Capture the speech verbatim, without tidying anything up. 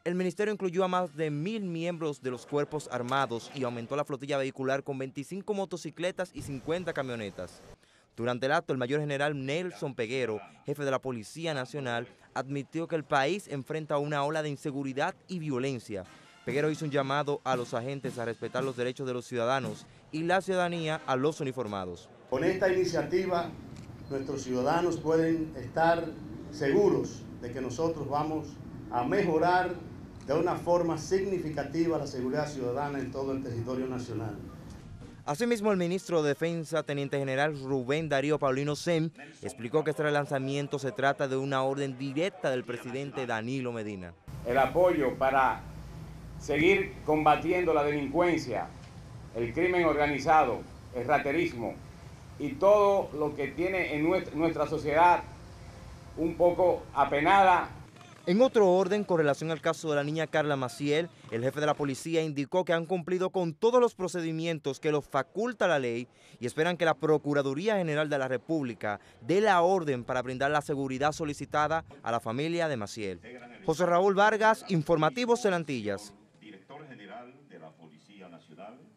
El ministerio incluyó a más de mil miembros de los cuerpos armados y aumentó la flotilla vehicular con veinticinco motocicletas y cincuenta camionetas. Durante el acto, el mayor general Nelson Peguero, jefe de la Policía Nacional, admitió que el país enfrenta una ola de inseguridad y violencia. Peguero hizo un llamado a los agentes a respetar los derechos de los ciudadanos y la ciudadanía a los uniformados. Con esta iniciativa, nuestros ciudadanos pueden estar seguros de que nosotros vamos a mejorar de una forma significativa la seguridad ciudadana en todo el territorio nacional. Asimismo, el ministro de Defensa, Teniente General Rubén Darío Paulino Sem, explicó que este relanzamiento se trata de una orden directa del presidente Danilo Medina. El apoyo para seguir combatiendo la delincuencia, el crimen organizado, el raterismo y todo lo que tiene en nuestra sociedad un poco apenada. En otro orden, con relación al caso de la niña Carla Maciel, el jefe de la policía indicó que han cumplido con todos los procedimientos que los faculta la ley y esperan que la Procuraduría General de la República dé la orden para brindar la seguridad solicitada a la familia de Maciel. José Raúl Vargas, Informativos en Antillas. Director General de la Policía Nacional.